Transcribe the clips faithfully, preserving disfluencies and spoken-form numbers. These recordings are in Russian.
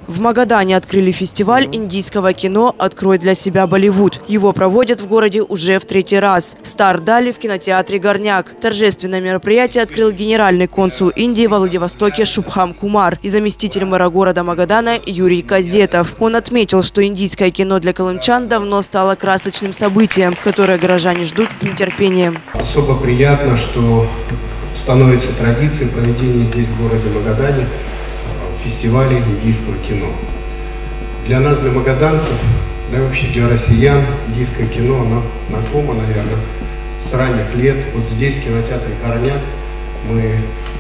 В Магадане открыли фестиваль индийского кино «Открой для себя Болливуд». Его проводят в городе уже в третий раз. Старт дали в кинотеатре «Горняк». Торжественное мероприятие открыл генеральный консул Индии во Владивостоке Шубхам Кумар и заместитель мэра города Магадана Юрий Казетов. Он отметил, что индийское кино для колымчан давно стало красочным событием, которое горожане ждут с нетерпением. Особо приятно, что становится традицией проведения здесь, в городе Магадане, фестиваля индийского кино. Для нас, для магаданцев, да вообще для россиян, индийское кино, оно знакомо, наверное, с ранних лет. Вот здесь, в кинотеатре «Горняк», мы,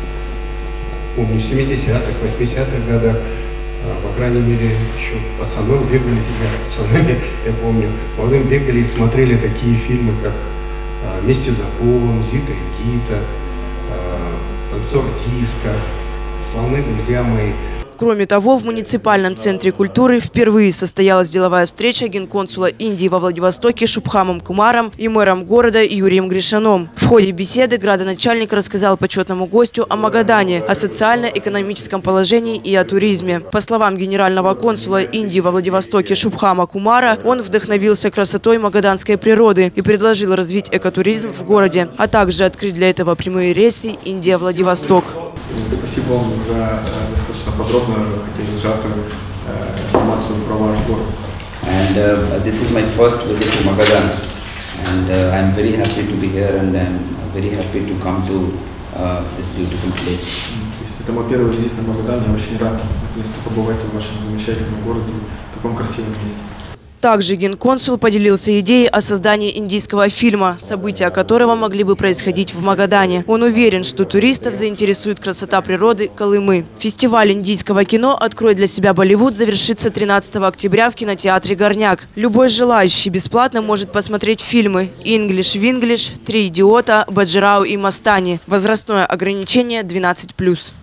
помню, в семидесятых, восьмидесятых годах, по крайней мере, еще пацаном бегали, пацанами, я помню, молодым бегали и смотрели такие фильмы, как «Вместе закон», «Зита и Гита», «Танцор диско», «Славные друзья мои». Кроме того, в муниципальном центре культуры впервые состоялась деловая встреча генконсула Индии во Владивостоке Шубхамом Кумаром и мэром города Юрием Гришаном. В ходе беседы градоначальник рассказал почетному гостю о Магадане, о социально-экономическом положении и о туризме. По словам генерального консула Индии во Владивостоке Шубхама Кумара, он вдохновился красотой магаданской природы и предложил развить экотуризм в городе, а также открыть для этого прямые рейсы Индия-Владивосток. Спасибо вам за достаточно подробную, хотя и сжатую информацию про ваш город. And uh, this is my first visit to Magadan, and uh, I'm very happy to be here, and I'm very happy to come to uh, this beautiful place. То есть это мой первый визит на Магадан, я очень рад наконец-то побывать в вашем замечательном городе, в таком красивом месте. Также генконсул поделился идеей о создании индийского фильма, события которого могли бы происходить в Магадане. Он уверен, что туристов заинтересует красота природы Колымы. Фестиваль индийского кино «Открой для себя Болливуд» завершится тринадцатого октября в кинотеатре «Горняк». Любой желающий бесплатно может посмотреть фильмы «Инглиш Винглиш», «Три идиота», «Баджирау и Мастани». Возрастное ограничение двенадцать плюс.